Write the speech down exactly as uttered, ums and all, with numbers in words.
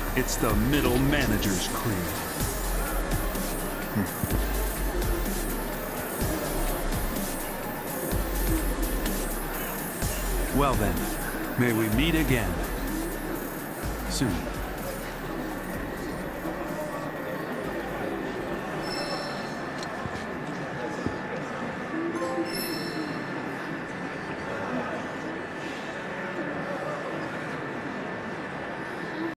It's the middle manager's crew. Well then, may we meet again soon.